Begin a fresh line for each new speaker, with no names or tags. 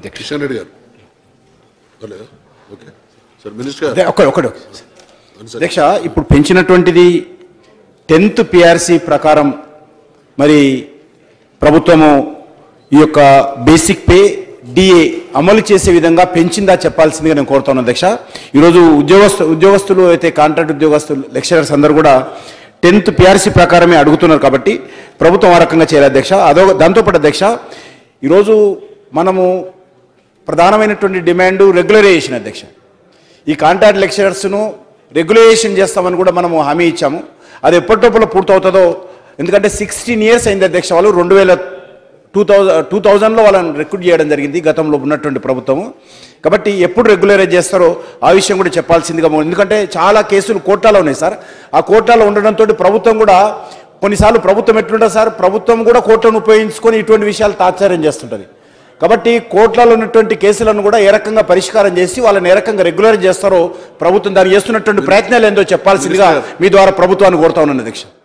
కిషన్ రెడ్డి గారు okay sir minister
ఒకటి అధ్యక్ష, ఇప్పుడు పెంచినటువంటిది 10th PRC ప్రకారం మరి ప్రభుత్వము ఈ యొక్క బేసిక్ పే డిఏ అమలు చేసే విధంగా పెంచిందా చెప్పాల్సిందిగా నేను కోరుతున్నాను అధ్యక్ష. ఈరోజు ఉద్యోగస్తులు అయితే కాంట్రాక్ట్ ఉద్యోగస్తులు లెక్చరర్స్ అందరూ కూడా 10th PRC ప్రకారమే అడుగుతున్నారు కాబట్టి ప్రభుత్వం ఆ రకంగా చేయాలి అధ్యక్ష. దాంతోపాటు అధ్యక్ష, ఈరోజు మనము ప్రధానమైనటువంటి డిమాండ్ రెగ్యులరైజేషన్ అధ్యక్ష. ఈ కాంట్రాక్ట్ లెక్చరర్స్ను రెగ్యులరైజేషన్ చేస్తామని కూడా మనము హామీ ఇచ్చాము. అది ఎప్పటిలోపల పూర్తవుతుందో, ఎందుకంటే 16 years అయింది అధ్యక్ష. వాళ్ళు 2000లో వాళ్ళని రిక్రూట్ చేయడం జరిగింది గతంలో ఉన్నటువంటి ప్రభుత్వము. కాబట్టి ఎప్పుడు రెగ్యులరైజ్ చేస్తారో ఆ విషయం కూడా చెప్పాల్సిందిగా, ఎందుకంటే చాలా కేసులు కోర్టాలో ఉన్నాయి సార్. ఆ కోర్టాలో ఉండడంతో ప్రభుత్వం కూడా కొన్నిసార్లు ప్రభుత్వం ఎట్లుంటుంది సార్, ప్రభుత్వం కూడా కోర్టులను ఉపయోగించుకొని ఇటువంటి విషయాలు తాత్సార్యం చేస్తుంటుంది. కాబట్టి కోర్టులలో ఉన్నటువంటి కేసులను కూడా ఏ రకంగా పరిష్కారం చేసి వాళ్ళని ఏ రకంగా రెగ్యులరైజ్ చేస్తారో ప్రభుత్వం దాన్ని చేస్తున్నటువంటి ప్రయత్నాలు ఏందో చెప్పాల్సిందిగా మీ ద్వారా ప్రభుత్వాన్ని కోరుతా ఉన్నాను అధ్యక్ష.